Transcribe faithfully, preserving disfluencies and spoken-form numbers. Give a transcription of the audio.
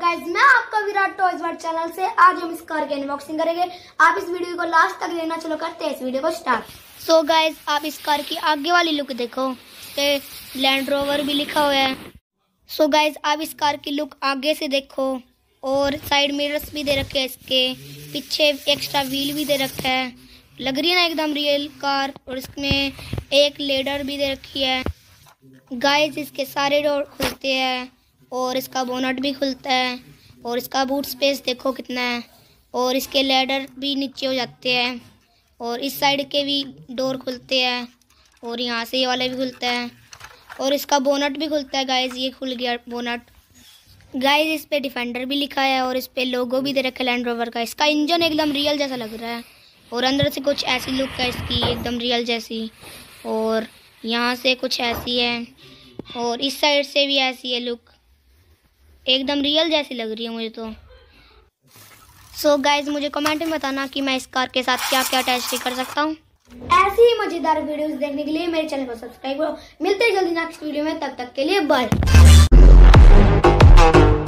Guys, मैं आपका Virat toys world channel से आज हम इस कार की अनबॉक्सिंग करेंगे। आप इस वीडियो को लास्ट तक देखना। चलो करते हैं इस वीडियो को स्टार्ट। सो गाइस, आप इस कार की आगे वाली लुक देखो, पे लैंड रोवर भी लिखा हुआ है। सो गाइस, आप इस कार की लुक आगे से देखो और साइड मिरर्स भी दे रखे हैं, इसके पीछे एक्स्ट्रा व्हील भी दे रखा है। लग रही है ना एकदम रियल कार। और इसमें एक लेडर भी दे रखी है। गाइस, इसके सारे डोर खुलते हैं और इसका बोनट भी खुलता है और इसका बूट स्पेस देखो कितना है। और इसके लेडर भी नीचे हो जाते हैं और इस साइड के भी डोर खुलते हैं और यहाँ से ये वाला भी खुलता है और इसका बोनट भी खुलता है। गाइस, ये खुल गया बोनट। गाइस, इस पे डिफेंडर भी लिखा है और इस पे लोगो भी दे रखा है लैंड रोवर का। इसका इंजन एकदम रियल जैसा लग रहा है और अंदर से कुछ ऐसी लुक है इसकी, एकदम रियल जैसी। और यहाँ से कुछ ऐसी है और इस साइड से भी ऐसी है लुक, एकदम रियल जैसी लग रही है मुझे तो। सो so गाइज, मुझे कमेंट में बताना कि मैं इस कार के साथ क्या क्या अटैच कर सकता हूँ। ऐसी ही मजेदार वीडियोस देखने के लिए मेरे चैनल को सब्सक्राइब करो। मिलते हैं जल्दी नेक्स्ट वीडियो में, तब तक के लिए बाय।